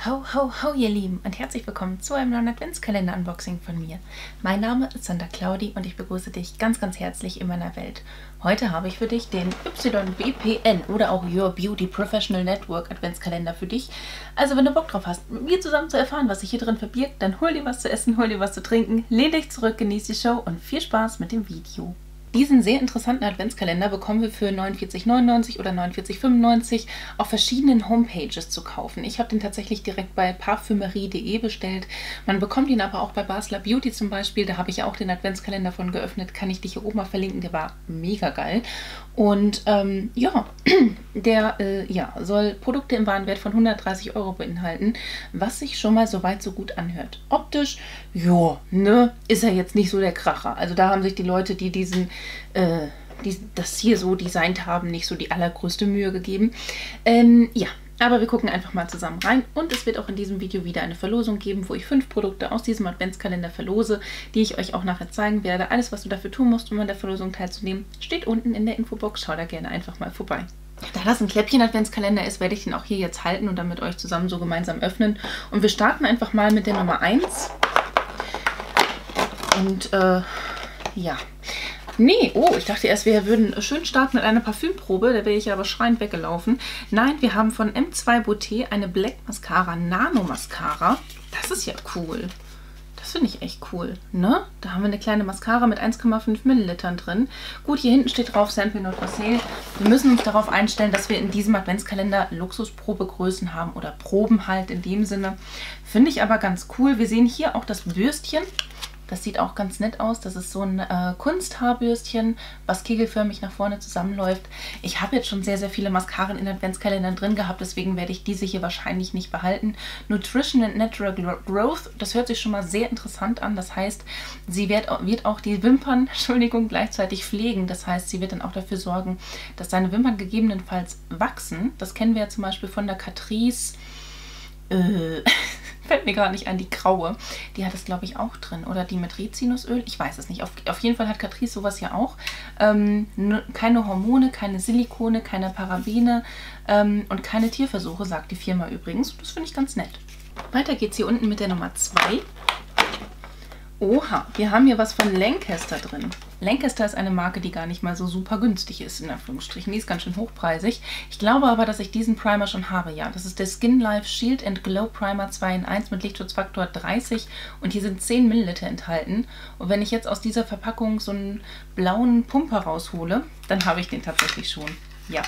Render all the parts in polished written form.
Ho, ho, ho, ihr Lieben und herzlich willkommen zu einem neuen Adventskalender-Unboxing von mir. Mein Name ist Sandra Claudi und ich begrüße dich ganz, ganz herzlich in meiner Welt. Heute habe ich für dich den YBPN oder auch Your Beauty Professional Network Adventskalender für dich. Also wenn du Bock drauf hast, mit mir zusammen zu erfahren, was sich hier drin verbirgt, dann hol dir was zu essen, hol dir was zu trinken, lehn dich zurück, genieß die Show und viel Spaß mit dem Video. Diesen sehr interessanten Adventskalender bekommen wir für 49,99 oder 49,95 auf verschiedenen Homepages zu kaufen. Ich habe den tatsächlich direkt bei parfümerie.de bestellt. Man bekommt ihn aber auch bei Basler Beauty zum Beispiel. Da habe ich auch den Adventskalender von geöffnet. Kann ich dich hier oben mal verlinken. Der war mega geil. Und ja, der soll Produkte im Warenwert von 130 € beinhalten, was sich schon mal so weit so gut anhört. Optisch, ja, ne, ist er jetzt nicht so der Kracher. Also da haben sich die Leute, die das hier so designt haben, nicht so die allergrößte Mühe gegeben. Ja, aber wir gucken einfach mal zusammen rein und es wird auch in diesem Video wieder eine Verlosung geben, wo ich 5 Produkte aus diesem Adventskalender verlose, die ich euch auch nachher zeigen werde. Alles, was du dafür tun musst, um an der Verlosung teilzunehmen, steht unten in der Infobox. Schau da gerne einfach mal vorbei. Da das ein Kläppchen-Adventskalender ist, werde ich den auch hier jetzt halten und dann mit euch zusammen so gemeinsam öffnen. Und wir starten einfach mal mit der Nummer 1. Und ja. Nee, oh, ich dachte erst, wir würden schön starten mit einer Parfümprobe. Da wäre ich aber schreiend weggelaufen. Nein, wir haben von M2 Beauté eine Black Mascara Nano Mascara. Das ist ja cool. Das finde ich echt cool, ne? Da haben wir eine kleine Mascara mit 1,5 Millilitern drin. Gut, hier hinten steht drauf Sample Not for Sale. Wir müssen uns darauf einstellen, dass wir in diesem Adventskalender Luxusprobegrößen haben oder Proben halt in dem Sinne. Finde ich aber ganz cool. Wir sehen hier auch das Bürstchen. Das sieht auch ganz nett aus. Das ist so ein Kunsthaarbürstchen, was kegelförmig nach vorne zusammenläuft. Ich habe jetzt schon sehr, sehr viele Mascaren in Adventskalendern drin gehabt, deswegen werde ich diese hier wahrscheinlich nicht behalten. Nutrition and Natural Growth, das hört sich schon mal sehr interessant an. Das heißt, sie wird auch die Wimpern, Entschuldigung, gleichzeitig pflegen. Das heißt, sie wird dann auch dafür sorgen, dass deine Wimpern gegebenenfalls wachsen. Das kennen wir ja zum Beispiel von der Catrice. Fällt mir gerade nicht ein, die graue. Die hat es, glaube ich, auch drin. Oder die mit Rizinusöl. Ich weiß es nicht. Auf jeden Fall hat Catrice sowas ja auch. Keine Hormone, keine Silikone, keine Parabene und keine Tierversuche, sagt die Firma übrigens. Das finde ich ganz nett. Weiter geht's hier unten mit der Nummer 2. Oha, wir haben hier was von Lancaster drin. Lancaster ist eine Marke, die gar nicht mal so super günstig ist, in Anführungsstrichen. Die ist ganz schön hochpreisig. Ich glaube aber, dass ich diesen Primer schon habe, ja. Das ist der Skin Life Shield and Glow Primer 2 in 1 mit Lichtschutzfaktor 30 und hier sind 10 Milliliter enthalten. Und wenn ich jetzt aus dieser Verpackung so einen blauen Pumper raushole, dann habe ich den tatsächlich schon, ja.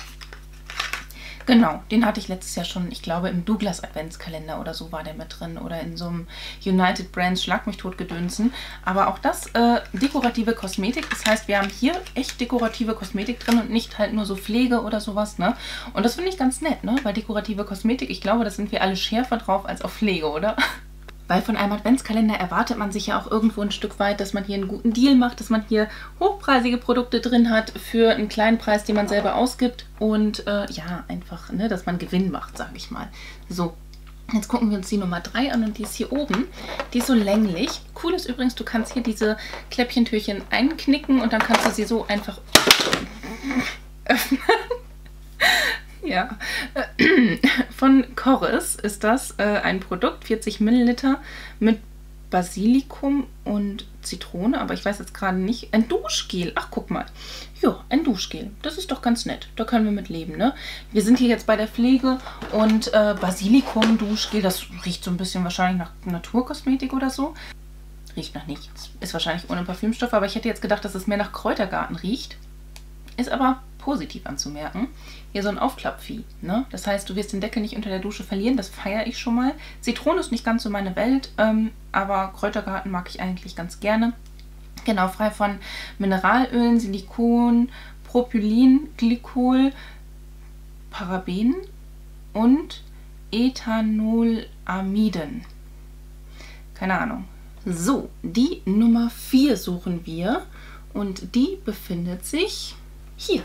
Genau, den hatte ich letztes Jahr schon, ich glaube im Douglas Adventskalender oder so war der mit drin oder in so einem United Brands Schlag mich tot Gedönsen. Aber auch das dekorative Kosmetik, das heißt, wir haben hier echt dekorative Kosmetik drin und nicht halt nur so Pflege oder sowas, ne? Und das finde ich ganz nett, ne? Weil dekorative Kosmetik, ich glaube, da sind wir alle schärfer drauf als auf Pflege, oder? Weil von einem Adventskalender erwartet man sich ja auch irgendwo ein Stück weit, dass man hier einen guten Deal macht, dass man hier hochpreisige Produkte drin hat für einen kleinen Preis, den man selber ausgibt. Und ja, einfach, ne, dass man Gewinn macht, sage ich mal. So, jetzt gucken wir uns die Nummer 3 an und die ist hier oben. Die ist so länglich. Cool ist übrigens, du kannst hier diese Kläppchentürchen einknicken und dann kannst du sie so einfach öffnen. Ja, von Corris ist das ein Produkt, 40 Milliliter mit Basilikum und Zitrone, aber ich weiß jetzt gerade nicht. Ein Duschgel, ach guck mal. Ja, ein Duschgel, das ist doch ganz nett, da können wir mit leben, ne? Wir sind hier jetzt bei der Pflege und Basilikum, Duschgel, das riecht so ein bisschen wahrscheinlich nach Naturkosmetik oder so. Riecht nach nichts, ist wahrscheinlich ohne Parfümstoff, aber ich hätte jetzt gedacht, dass es mehr nach Kräutergarten riecht. Ist aber positiv anzumerken. Hier so ein Aufklappvieh, ne? Das heißt, du wirst den Deckel nicht unter der Dusche verlieren, das feiere ich schon mal. Zitrone ist nicht ganz so meine Welt, aber Kräutergarten mag ich eigentlich ganz gerne. Genau, frei von Mineralölen, Silikon, Propylin, Glykol, Parabenen und Ethanolamiden. Keine Ahnung. So, die Nummer 4 suchen wir und die befindet sich hier.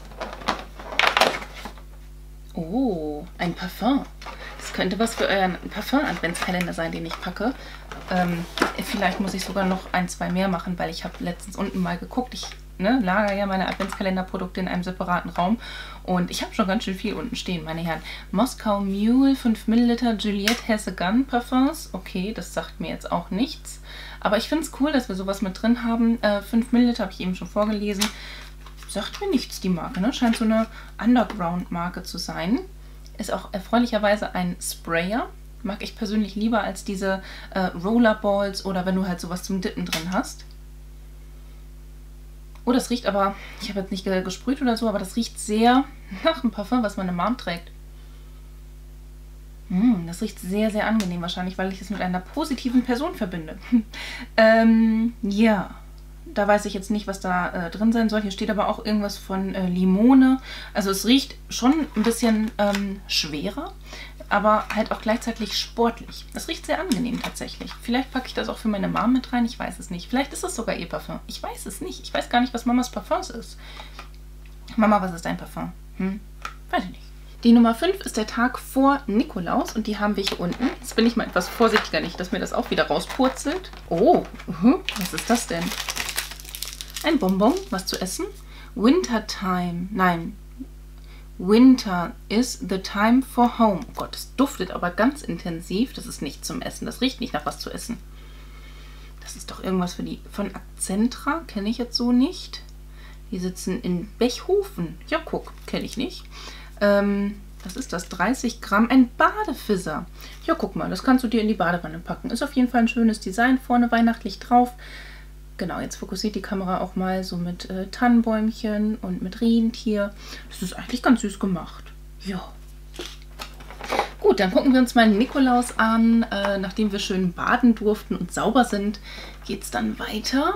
Oh, ein Parfum. Das könnte was für euren Parfum-Adventskalender sein, den ich packe. Vielleicht muss ich sogar noch ein, zwei mehr machen, weil ich habe letztens unten mal geguckt. Ich ne, lager ja meine Adventskalenderprodukte in einem separaten Raum. Und ich habe schon ganz schön viel unten stehen, meine Herren. Moskau Mule, 5 Milliliter, Juliette Hesse Gun Parfums. Okay, das sagt mir jetzt auch nichts. Aber ich finde es cool, dass wir sowas mit drin haben. 5 Milliliter habe ich eben schon vorgelesen. Sagt mir nichts, die Marke, ne? Scheint so eine Underground-Marke zu sein. Ist auch erfreulicherweise ein Sprayer. Mag ich persönlich lieber als diese Rollerballs oder wenn du halt sowas zum Dippen drin hast. Oh, das riecht aber, ich habe jetzt nicht gesprüht oder so, aber das riecht sehr nach einem Parfum, was meine Mom trägt. Das riecht sehr, sehr angenehm wahrscheinlich, weil ich es mit einer positiven Person verbinde. Ja, da weiß ich jetzt nicht, was da drin sein soll. Hier steht aber auch irgendwas von Limone. Also es riecht schon ein bisschen schwerer, aber halt auch gleichzeitig sportlich. Es riecht sehr angenehm tatsächlich. Vielleicht packe ich das auch für meine Mom mit rein, ich weiß es nicht. Vielleicht ist es sogar ihr Parfum. Ich weiß es nicht. Ich weiß gar nicht, was Mamas Parfums ist. Mama, was ist dein Parfum? Weiß ich nicht. Die Nummer 5 ist der Tag vor Nikolaus und die haben wir hier unten. Jetzt bin ich mal etwas vorsichtiger, nicht, dass mir das auch wieder rauspurzelt. Oh, was ist das denn? Ein Bonbon, was zu essen. Wintertime, nein. Winter is the time for home. Oh Gott, es duftet aber ganz intensiv. Das ist nicht zum Essen. Das riecht nicht nach was zu essen. Das ist doch irgendwas für die von Akzentra. Kenne ich jetzt so nicht. Die sitzen in Bechhofen. Ja, guck, kenne ich nicht. Was ist das? 30 Gramm. Ein Badefisser. Ja, guck mal, das kannst du dir in die Badewanne packen. Ist auf jeden Fall ein schönes Design. Vorne weihnachtlich drauf. Genau, jetzt fokussiert die Kamera auch mal so mit Tannenbäumchen und mit Rentier. Das ist eigentlich ganz süß gemacht. Ja. Gut, dann gucken wir uns mal Nikolaus an. Nachdem wir schön baden durften und sauber sind, geht es dann weiter.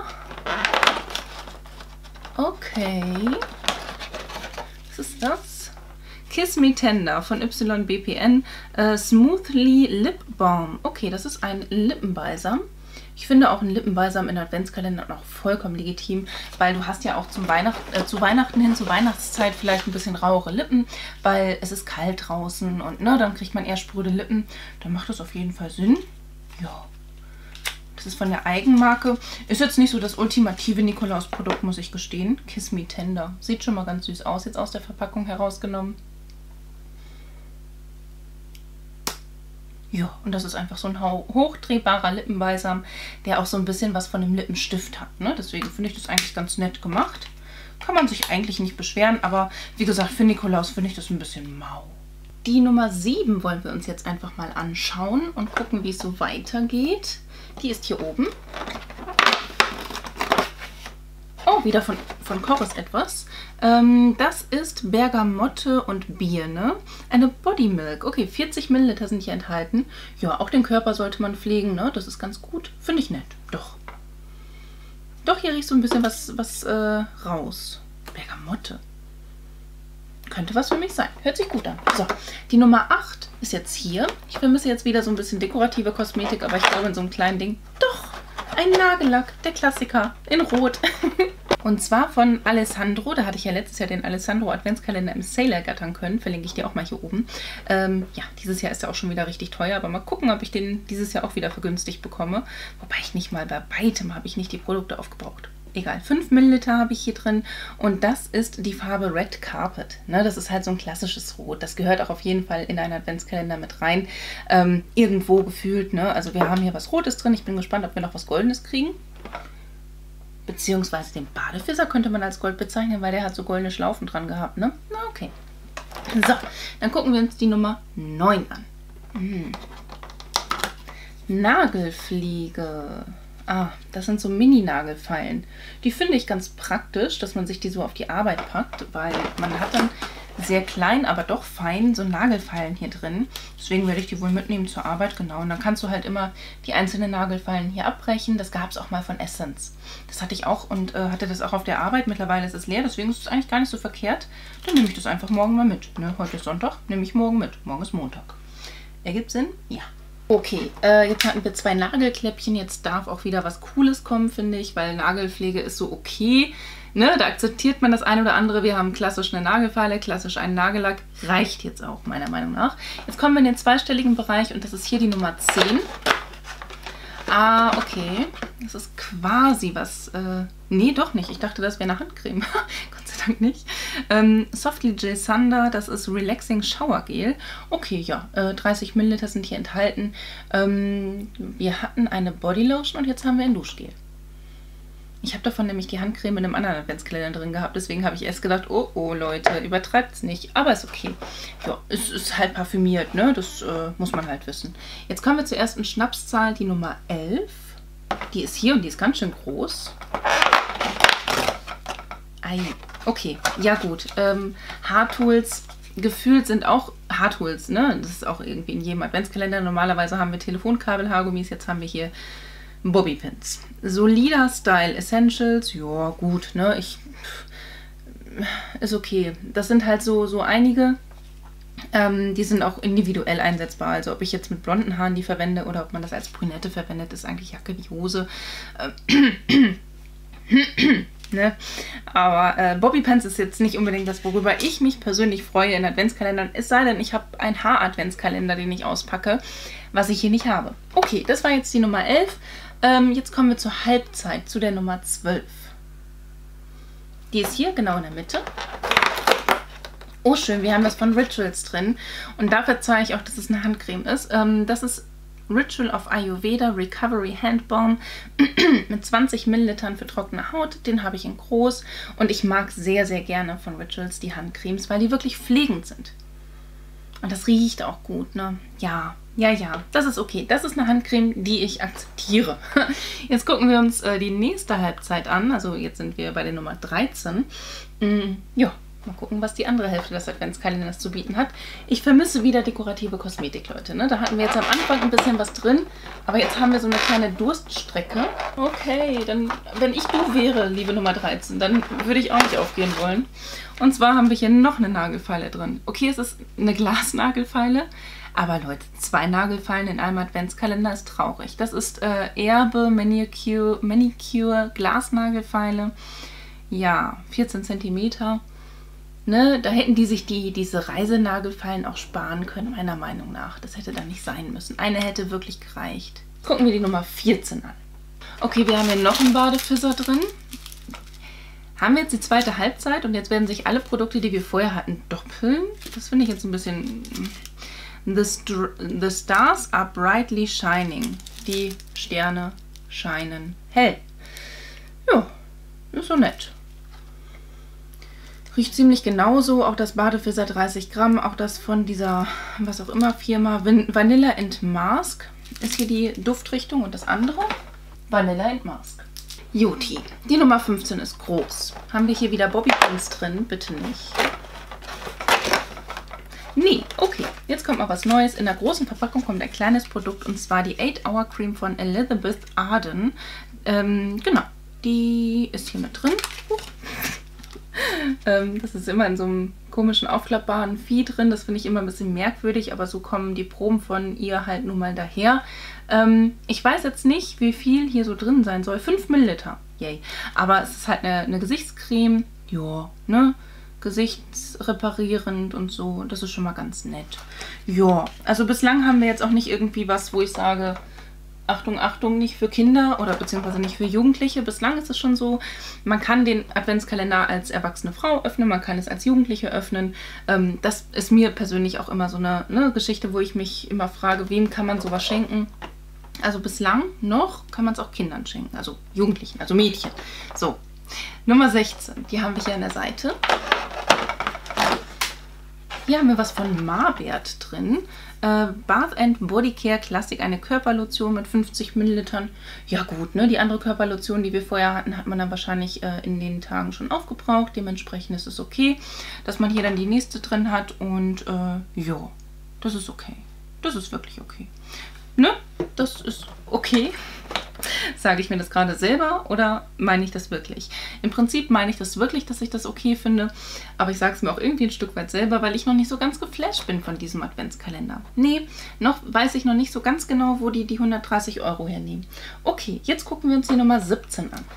Okay. Was ist das? Kiss Me Tender von YBPN. Smoothly Lip Balm. Okay, das ist ein Lippenbalsam. Ich finde auch ein Lippenbalsam in Adventskalender auch vollkommen legitim, weil du hast ja auch zu Weihnachten hin, zur Weihnachtszeit vielleicht ein bisschen rauere Lippen, weil es ist kalt draußen und ne, dann kriegt man eher spröde Lippen. Dann macht das auf jeden Fall Sinn. Ja. Das ist von der Eigenmarke. Ist jetzt nicht so das ultimative Nikolaus-Produkt, muss ich gestehen. Kiss Me Tender. Sieht schon mal ganz süß aus, jetzt aus der Verpackung herausgenommen. Ja, und das ist einfach so ein hochdrehbarer Lippenbalsam, der auch so ein bisschen was von dem Lippenstift hat. Ne? Deswegen finde ich das eigentlich ganz nett gemacht. Kann man sich eigentlich nicht beschweren, aber wie gesagt, für Nikolaus finde ich das ein bisschen mau. Die Nummer 7 wollen wir uns jetzt einfach mal anschauen und gucken, wie es so weitergeht. Die ist hier oben. Oh, wieder von Chorus etwas. Das ist Bergamotte und Birne. Eine Body Milk. Okay, 40 Milliliter sind hier enthalten. Ja, auch den Körper sollte man pflegen, ne? Das ist ganz gut. Finde ich nett. Doch. Doch, hier riecht so ein bisschen was raus. Bergamotte. Könnte was für mich sein. Hört sich gut an. So, die Nummer 8 ist jetzt hier. Ich vermisse jetzt wieder so ein bisschen dekorative Kosmetik, aber ich glaube in so einem kleinen Ding. Doch, ein Nagellack, der Klassiker, in Rot. Und zwar von Alessandro. Da hatte ich ja letztes Jahr den Alessandro Adventskalender im Sale ergattern können. Verlinke ich dir auch mal hier oben. Ja, dieses Jahr ist er auch schon wieder richtig teuer. Aber mal gucken, ob ich den dieses Jahr auch wieder vergünstigt bekomme. Wobei ich nicht mal bei weitem habe ich nicht die Produkte aufgebraucht. Egal, 5 Milliliter habe ich hier drin. Und das ist die Farbe Red Carpet. Ne, das ist halt so ein klassisches Rot. Das gehört auch auf jeden Fall in einen Adventskalender mit rein. Irgendwo gefühlt. Ne? Also wir haben hier was Rotes drin. Ich bin gespannt, ob wir noch was Goldenes kriegen. Beziehungsweise den Badefisser könnte man als Gold bezeichnen, weil der hat so goldene Schlaufen dran gehabt, ne? Na, okay. So, dann gucken wir uns die Nummer 9 an. Nagelfliege. Ah, das sind so Mini-Nagelfeilen. Die finde ich ganz praktisch, dass man sich die so auf die Arbeit packt, weil man hat dann sehr klein, aber doch fein so Nagelfeilen hier drin. Deswegen werde ich die wohl mitnehmen zur Arbeit, genau. Und dann kannst du halt immer die einzelnen Nagelfeilen hier abbrechen. Das gab es auch mal von Essence. Das hatte ich auch und hatte das auch auf der Arbeit. Mittlerweile ist es leer, deswegen ist es eigentlich gar nicht so verkehrt. Dann nehme ich das einfach morgen mal mit. Ne? Heute ist Sonntag, nehme ich morgen mit. Morgen ist Montag. Ergibt Sinn? Ja. Okay, jetzt hatten wir 2 Nagelkläppchen. Jetzt darf auch wieder was Cooles kommen, finde ich, weil Nagelpflege ist so okay. Ne, da akzeptiert man das eine oder andere. Wir haben klassisch eine Nagelfeile, klassisch einen Nagellack. Reicht jetzt auch, meiner Meinung nach. Jetzt kommen wir in den zweistelligen Bereich und das ist hier die Nummer 10. Ah, okay. Das ist quasi was Nee, doch nicht. Ich dachte, das wäre eine Handcreme. Gott sei Dank nicht. Softly Gel Thunder, das ist Relaxing Shower Gel. Okay, ja, 30 Milliliter sind hier enthalten. Wir hatten eine Bodylotion und jetzt haben wir ein Duschgel. Ich habe davon nämlich die Handcreme in einem anderen Adventskalender drin gehabt, deswegen habe ich erst gedacht, oh, oh, Leute, übertreibt's nicht. Aber ist okay. Ja, es ist halt parfümiert, ne? Das muss man halt wissen. Jetzt kommen wir zur ersten Schnapszahl, die Nummer 11. Die ist hier und die ist ganz schön groß. Ei, okay, ja gut. Haartools, gefühlt sind auch Haartools, ne? Das ist auch irgendwie in jedem Adventskalender. Normalerweise haben wir Telefonkabel, Haargummis, jetzt haben wir hier Bobbypins. Solider Style Essentials, ja gut, ne, ist okay. Das sind halt so einige, die sind auch individuell einsetzbar. Also ob ich jetzt mit blonden Haaren die verwende oder ob man das als Brünette verwendet, ist eigentlich Jacke wie Hose. Ne? Aber Bobbypins ist jetzt nicht unbedingt das, worüber ich mich persönlich freue in Adventskalendern. Es sei denn, ich habe einen Haar-Adventskalender, den ich auspacke, was ich hier nicht habe. Okay, das war jetzt die Nummer 11. Jetzt kommen wir zur Halbzeit, zu der Nummer 12. Die ist hier genau in der Mitte. Oh schön, wir haben das von Rituals drin. Und dafür zeige ich auch, dass es eine Handcreme ist. Das ist Ritual of Ayurveda Recovery Hand Balm mit 20 Millilitern für trockene Haut. Den habe ich in groß. Und ich mag sehr, sehr gerne von Rituals die Handcremes, weil die wirklich pflegend sind. Und das riecht auch gut, ne? Ja. Ja, das ist okay. Das ist eine Handcreme, die ich akzeptiere. Jetzt gucken wir uns die nächste Halbzeit an. Also jetzt sind wir bei der Nummer 13. Ja, mal gucken, was die andere Hälfte des Adventskalenders zu bieten hat. Ich vermisse wieder dekorative Kosmetik, Leute. Ne? Da hatten wir jetzt am Anfang ein bisschen was drin, aber jetzt haben wir so eine kleine Durststrecke. Okay, dann, wenn ich du wäre, liebe Nummer 13, dann würde ich auch nicht aufgehen wollen. Und zwar haben wir hier noch eine Nagelfeile drin. Okay, es ist eine Glasnagelfeile. Aber Leute, 2 Nagelfeilen in einem Adventskalender ist traurig. Das ist Erbe Manicure Glasnagelfeile. Ja, 14 cm. Ne, da hätten die sich diese Reisenagelfeilen auch sparen können, meiner Meinung nach. Das hätte da nicht sein müssen. Eine hätte wirklich gereicht. Gucken wir die Nummer 14 an. Okay, wir haben hier noch einen Badefisser drin. Haben wir jetzt die zweite Halbzeit und jetzt werden sich alle Produkte, die wir vorher hatten, doppeln. Das finde ich jetzt ein bisschen... The stars are brightly shining. Die Sterne scheinen hell. Ja, ist so nett. Riecht ziemlich genauso. Auch das Badefisser 30 Gramm. Auch das von dieser, was auch immer, Firma Vanilla and Mask ist hier die Duftrichtung. Und das andere Vanilla and Mask. Juti. Die Nummer 15 ist groß. Haben wir hier wieder Bobbypins drin? Bitte nicht. Nee, okay. Jetzt kommt mal was Neues. In der großen Verpackung kommt ein kleines Produkt und zwar die 8-Hour Cream von Elizabeth Arden. Genau, die ist hier mit drin. Das ist immer in so einem komischen aufklappbaren Vieh drin. Das finde ich immer ein bisschen merkwürdig, aber so kommen die Proben von ihr halt nun mal daher. Ich weiß jetzt nicht, wie viel hier so drin sein soll. 5 Milliliter. Yay. Aber es ist halt eine Gesichtscreme. Ja, ne? Gesichtsreparierend und so. Das ist schon mal ganz nett. Ja, also bislang haben wir jetzt auch nicht irgendwie was, wo ich sage, Achtung, Achtung, nicht für Kinder oder beziehungsweise nicht für Jugendliche. Bislang ist es schon so, man kann den Adventskalender als erwachsene Frau öffnen, man kann es als Jugendliche öffnen. Das ist mir persönlich auch immer so eine Geschichte, wo ich mich immer frage, wem kann man sowas schenken? Also bislang noch kann man es auch Kindern schenken, also Jugendlichen, also Mädchen. So, Nummer 16, die haben wir hier an der Seite. Hier haben wir was von Marbert drin. Bath and Body Care Classic, eine Körperlotion mit 50 Millilitern. Ja gut, ne? Die andere Körperlotion, die wir vorher hatten, hat man dann wahrscheinlich in den Tagen schon aufgebraucht. Dementsprechend ist es okay, dass man hier dann die nächste drin hat. Und ja, das ist okay. Das ist wirklich okay. Ne? Das ist okay. Sage ich mir das gerade selber oder meine ich das wirklich? Im Prinzip meine ich das wirklich, dass ich das okay finde, aber ich sage es mir auch irgendwie ein Stück weit selber, weil ich noch nicht so ganz geflasht bin von diesem Adventskalender. Nee, noch weiß ich noch nicht so ganz genau, wo die 130 € hernehmen. Okay, jetzt gucken wir uns die Nummer 17 an.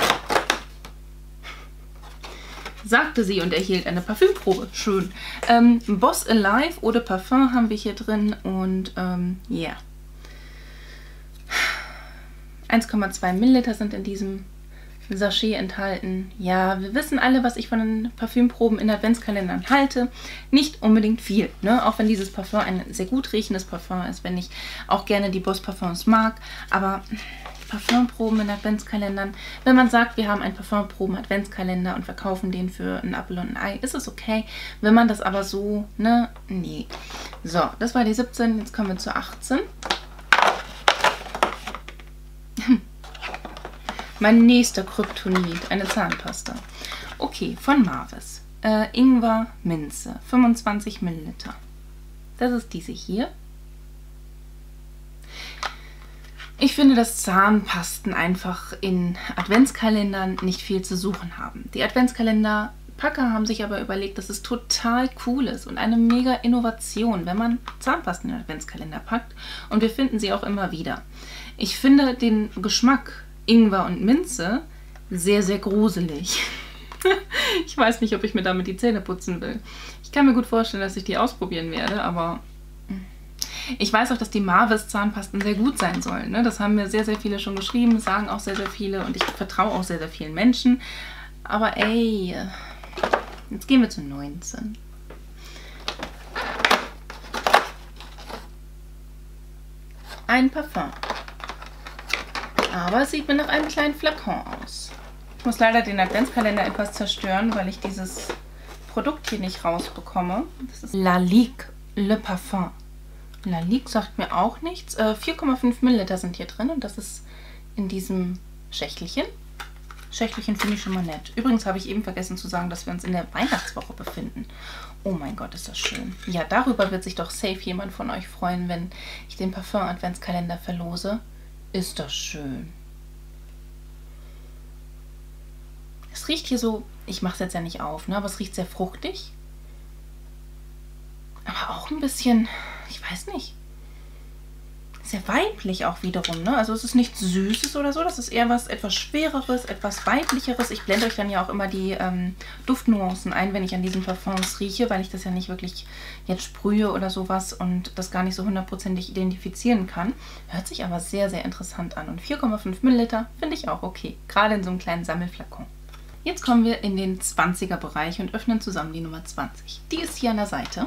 Sagte sie und erhielt eine Parfümprobe. Schön. Boss Alive Eau de Parfum haben wir hier drin und ja. 1,2 Milliliter sind in diesem Sachet enthalten. Ja, wir wissen alle, was ich von den Parfümproben in Adventskalendern halte. Nicht unbedingt viel, ne? Auch wenn dieses Parfum ein sehr gut riechendes Parfum ist, wenn ich auch gerne die Boss Parfums mag. Aber Parfümproben in Adventskalendern, wenn man sagt, wir haben einen Parfümproben-Adventskalender und verkaufen den für ein Apfel und ein Ei, ist es okay. Wenn man das aber so, ne? Nee. So, das war die 17, jetzt kommen wir zur 18. Mein nächster Kryptonit, eine Zahnpasta. Okay, von Marvis. Ingwer, Minze, 25 Milliliter. Das ist diese hier. Ich finde, dass Zahnpasten einfach in Adventskalendern nicht viel zu suchen haben. Die Adventskalender-Packer haben sich aber überlegt, dass es total cool ist und eine mega Innovation, wenn man Zahnpasten in den Adventskalender packt. Und wir finden sie auch immer wieder. Ich finde den Geschmack Ingwer und Minze sehr, sehr gruselig. Ich weiß nicht, ob ich mir damit die Zähne putzen will. Ich kann mir gut vorstellen, dass ich die ausprobieren werde, aber ich weiß auch, dass die Marvis Zahnpasten sehr gut sein sollen. Ne? Das haben mir sehr, sehr viele schon geschrieben, sagen auch sehr, sehr viele und ich vertraue auch sehr, sehr vielen Menschen. Aber ey, jetzt gehen wir zu 19. Ein Parfum. Aber es sieht mir nach einem kleinen Flakon aus. Ich muss leider den Adventskalender etwas zerstören, weil ich dieses Produkt hier nicht rausbekomme. Das ist Lalique Le Parfum. Lalique sagt mir auch nichts. 4,5 Milliliter sind hier drin und das ist in diesem Schächtelchen. Schächtelchen finde ich schon mal nett. Übrigens habe ich eben vergessen zu sagen, dass wir uns in der Weihnachtswoche befinden. Oh mein Gott, ist das schön. Ja, darüber wird sich doch safe jemand von euch freuen, wenn ich den Parfum-Adventskalender verlose. Ist das schön. Es riecht hier so, ich mache es jetzt ja nicht auf, ne, aber es riecht sehr fruchtig. Aber auch ein bisschen, ich weiß nicht, sehr weiblich auch wiederum, ne? Also es ist nichts Süßes oder so, das ist eher was etwas Schwereres, etwas Weiblicheres. Ich blende euch dann ja auch immer die Duftnuancen ein, wenn ich an diesen Parfums rieche, weil ich das ja nicht wirklich jetzt sprühe oder sowas und das gar nicht so hundertprozentig identifizieren kann. Hört sich aber sehr, sehr interessant an. Und 4,5 Milliliter finde ich auch okay, gerade in so einem kleinen Sammelflakon. Jetzt kommen wir in den 20er Bereich und öffnen zusammen die Nummer 20. Die ist hier an der Seite.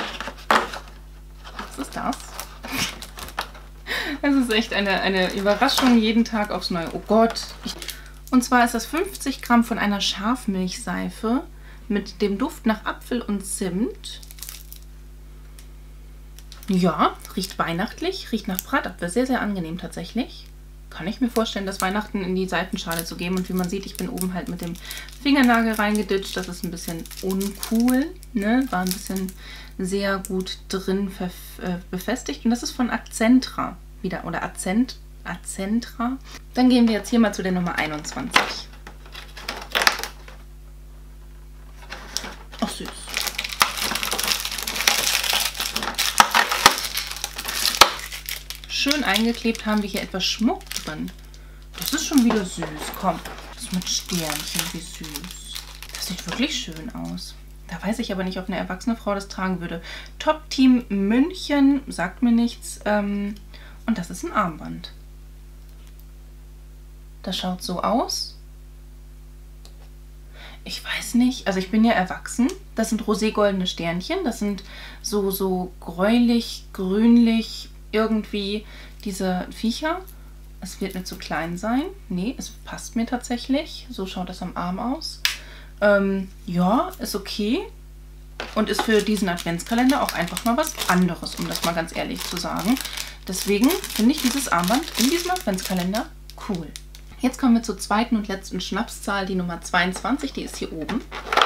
Was ist das? Das ist echt eine Überraschung, jeden Tag aufs Neue. Oh Gott. Und zwar ist das 50 Gramm von einer Schafmilchseife mit dem Duft nach Apfel und Zimt. Ja, riecht weihnachtlich, riecht nach Bratapfel. Sehr, sehr angenehm tatsächlich. Kann ich mir vorstellen, das Weihnachten in die Seifenschale zu geben. Und wie man sieht, ich bin oben halt mit dem Fingernagel reingeditscht. Das ist ein bisschen uncool, ne? War ein bisschen sehr gut drin befestigt. Und das ist von Accentra wieder, oder Accentra. Dann gehen wir jetzt hier mal zu der Nummer 21. Ach süß. Schön eingeklebt haben wir hier etwas Schmuck drin. Das ist schon wieder süß. Komm, das mit Sternchen, wie süß. Das sieht wirklich schön aus. Da weiß ich aber nicht, ob eine erwachsene Frau das tragen würde. Top Team München, sagt mir nichts. Und das ist ein Armband. Das schaut so aus. Ich weiß nicht, also ich bin ja erwachsen. Das sind roségoldene Sternchen. Das sind so gräulich, grünlich, irgendwie diese Viecher. Es wird mir zu klein sein. Nee, es passt mir tatsächlich. So schaut das am Arm aus. Ja, ist okay. Und ist für diesen Adventskalender auch einfach mal was anderes, um das mal ganz ehrlich zu sagen. Deswegen finde ich dieses Armband in diesem Adventskalender cool. Jetzt kommen wir zur zweiten und letzten Schnapszahl, die Nummer 22. Die ist hier oben.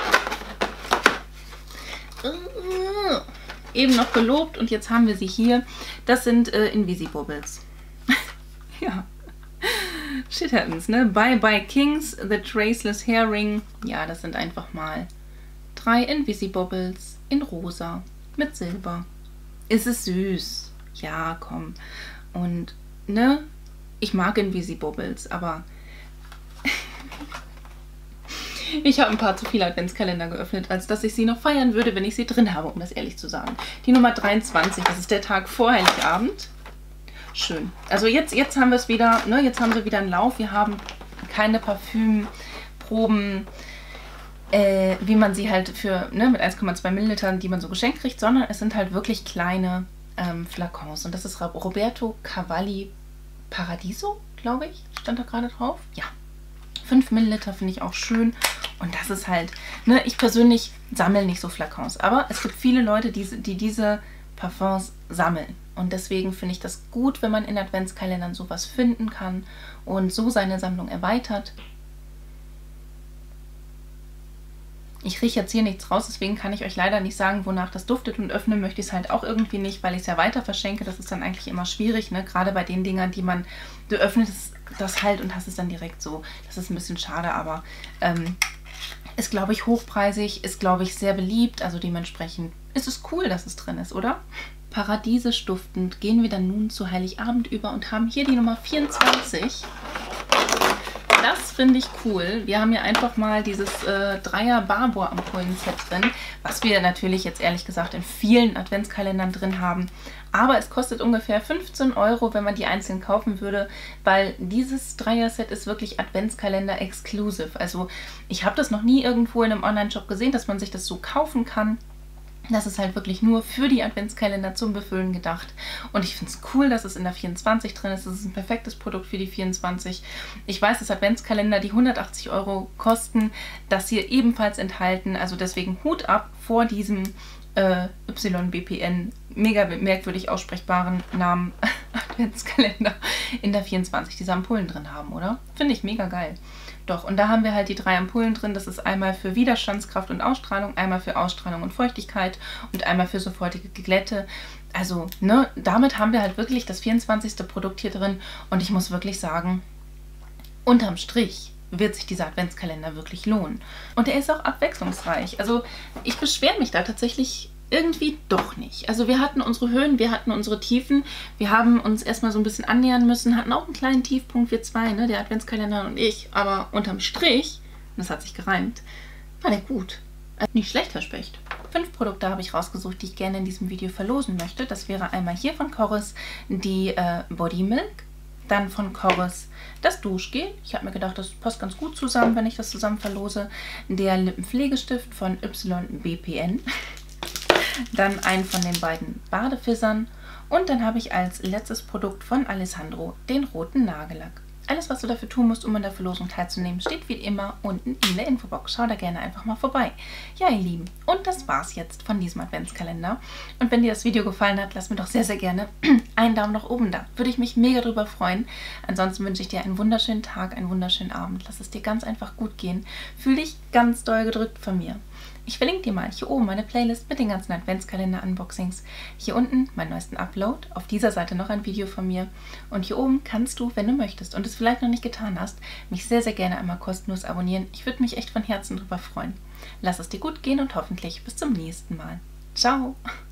Eben noch gelobt und jetzt haben wir sie hier. Das sind Invisibubbles. Ja. Shit happens, ne? Bye Bye Kings, The Traceless Hair Ring. Ja, das sind einfach mal 3 Invisibubbles in rosa mit Silber. Ist es süß? Ja, komm. Und, ne? Ich mag Invisibubbles, aber ich habe ein paar zu viele Adventskalender geöffnet, als dass ich sie noch feiern würde, wenn ich sie drin habe, um das ehrlich zu sagen. Die Nummer 23, das ist der Tag vor Heiligabend. Schön. Also jetzt haben wir es wieder, ne? Jetzt haben wir wieder einen Lauf. Wir haben keine Parfümproben, wie man sie halt für, ne, mit 1,2 Millilitern, die man so geschenkt kriegt, sondern es sind halt wirklich kleine Flakons. Und das ist Roberto Cavalli Paradiso, glaube ich, stand da gerade drauf. Ja, 5 Milliliter finde ich auch schön. Und das ist halt, ne, ich persönlich sammle nicht so Flakons, aber es gibt viele Leute, die diese Parfums sammeln. Und deswegen finde ich das gut, wenn man in Adventskalendern sowas finden kann und so seine Sammlung erweitert. Ich rieche jetzt hier nichts raus, deswegen kann ich euch leider nicht sagen, wonach das duftet, und öffnen möchte ich es halt auch irgendwie nicht, weil ich es ja weiter verschenke. Das ist dann eigentlich immer schwierig, ne? Gerade bei den Dingern, die man, du öffnest das halt und hast es dann direkt so. Das ist ein bisschen schade, aber ist, glaube ich, hochpreisig, ist, glaube ich, sehr beliebt. Also dementsprechend ist es cool, dass es drin ist, oder? Paradiesisch duftend gehen wir dann nun zu Heiligabend über und haben hier die Nummer 24. Das finde ich cool. Wir haben hier einfach mal dieses Dreier Barbour-Ampullen-Set drin, was wir natürlich jetzt ehrlich gesagt in vielen Adventskalendern drin haben. Aber es kostet ungefähr 15 €, wenn man die einzeln kaufen würde, weil dieses Dreier-Set ist wirklich Adventskalender-exclusive. Also ich habe das noch nie irgendwo in einem Online-Shop gesehen, dass man sich das so kaufen kann. Das ist halt wirklich nur für die Adventskalender zum Befüllen gedacht. Und ich finde es cool, dass es in der 24 drin ist. Das ist ein perfektes Produkt für die 24. Ich weiß, dass Adventskalender, die 180 € kosten, das hier ebenfalls enthalten. Also deswegen Hut ab vor diesem YBPN, mega merkwürdig aussprechbaren Namen Adventskalender in der 24, diese Ampullen drin haben, oder? Finde ich mega geil. Doch, und da haben wir halt die 3 Ampullen drin. Das ist einmal für Widerstandskraft und Ausstrahlung, einmal für Ausstrahlung und Feuchtigkeit und einmal für sofortige Glätte. Also, ne, damit haben wir halt wirklich das 24. Produkt hier drin. Und ich muss wirklich sagen, unterm Strich wird sich dieser Adventskalender wirklich lohnen. Und er ist auch abwechslungsreich. Also, ich beschwere mich da tatsächlich irgendwie doch nicht. Also wir hatten unsere Höhen, wir hatten unsere Tiefen, wir haben uns erstmal so ein bisschen annähern müssen, hatten auch einen kleinen Tiefpunkt, wir zwei, ne, der Adventskalender und ich, aber unterm Strich, das hat sich gereimt, war der gut. Also nicht schlecht, Herr Specht. 5 Produkte habe ich rausgesucht, die ich gerne in diesem Video verlosen möchte. Das wäre einmal hier von Corus die Body Milk, dann von Corus das Duschgel. Ich habe mir gedacht, das passt ganz gut zusammen, wenn ich das zusammen verlose. Der Lippenpflegestift von YBPN. Dann einen von den beiden Badefissern und dann habe ich als letztes Produkt von Alessandro den roten Nagellack. Alles, was du dafür tun musst, um an der Verlosung teilzunehmen, steht wie immer unten in der Infobox. Schau da gerne einfach mal vorbei. Ja, ihr Lieben, und das war's jetzt von diesem Adventskalender. Und wenn dir das Video gefallen hat, lass mir doch sehr, sehr gerne einen Daumen nach oben da. Würde ich mich mega drüber freuen. Ansonsten wünsche ich dir einen wunderschönen Tag, einen wunderschönen Abend. Lass es dir ganz einfach gut gehen. Fühl dich ganz doll gedrückt von mir. Ich verlinke dir mal hier oben meine Playlist mit den ganzen Adventskalender-Unboxings. Hier unten meinen neuesten Upload, auf dieser Seite noch ein Video von mir. Und hier oben kannst du, wenn du möchtest und es vielleicht noch nicht getan hast, mich sehr, sehr gerne einmal kostenlos abonnieren. Ich würde mich echt von Herzen drüber freuen. Lass es dir gut gehen und hoffentlich bis zum nächsten Mal. Ciao!